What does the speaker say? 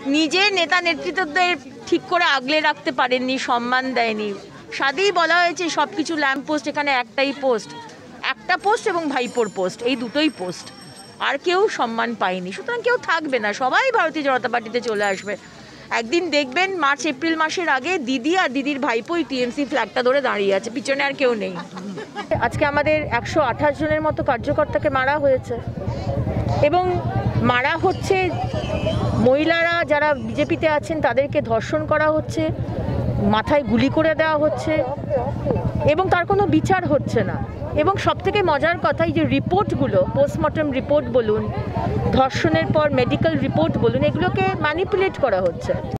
নিজের নেতা নেতৃত্বদের ঠিক করে আগলে রাখতে পারেননি, সম্মান দেয়নি। সাদেই বলা হয়েছে সব কিছু ল্যাম্প পোস্ট, এখানে একটাই পোস্ট, একটা পোস্ট এবং ভাইপোর পোস্ট, এই দুটোই পোস্ট, আর কেউ সম্মান পায়নি। সুতরাং কেউ থাকবে না, সবাই ভারতীয় জনতা পার্টিতে চলে আসবে। একদিন দেখবেন মার্চ এপ্রিল মাসের আগে দিদি আর দিদির ভাইপোই টিএমসি ফ্ল্যাগটা ধরে দাঁড়িয়ে আছে, পিছনে আর কেউ নেই। আজকে আমাদের 128 জনের মতো কার্যকর্তাকে মারা হয়েছে, এবং মারা হচ্ছে মহিলারা যারা বিজেপিতে আছেন তাদেরকে ধর্ষণ করা হচ্ছে, মাথায় গুলি করে দেওয়া হচ্ছে, এবং তার কোনো বিচার হচ্ছে না। এবং সবথেকে মজার কথা, এই যে রিপোর্টগুলো, পোস্টমর্টম রিপোর্ট বলুন, ধর্ষণের পর মেডিকেল রিপোর্ট বলুন, এগুলোকে ম্যানিপুলেট করা হচ্ছে।